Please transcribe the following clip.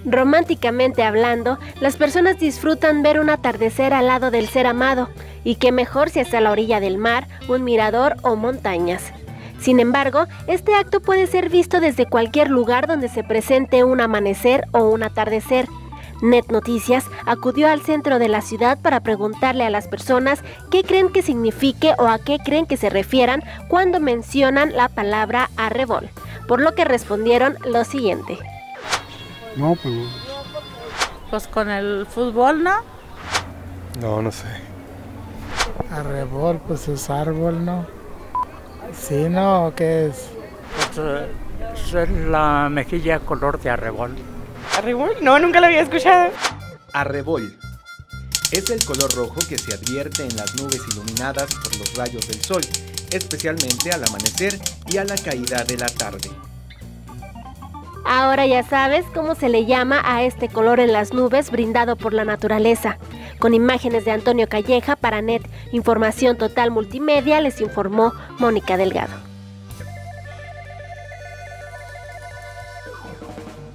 Románticamente hablando, las personas disfrutan ver un atardecer al lado del ser amado, y qué mejor si es a la orilla del mar, un mirador o montañas. Sin embargo, este acto puede ser visto desde cualquier lugar donde se presente un amanecer o un atardecer. Net Noticias acudió al centro de la ciudad para preguntarle a las personas qué creen que signifique o a qué creen que se refieran cuando mencionan la palabra arrebol, por lo que respondieron lo siguiente. No, Pues con el fútbol, ¿no? no sé. Arrebol, pues es árbol, ¿no? Sí, ¿no? ¿Qué es? Pues, es la mejilla color de arrebol. ¿Arrebol? No, nunca lo había escuchado. Arrebol es el color rojo que se advierte en las nubes iluminadas por los rayos del sol, especialmente al amanecer y a la caída de la tarde. Ahora ya sabes cómo se le llama a este color en las nubes brindado por la naturaleza. Con imágenes de Antonio Calleja para Net, Información Total Multimedia, les informó Mónica Delgado.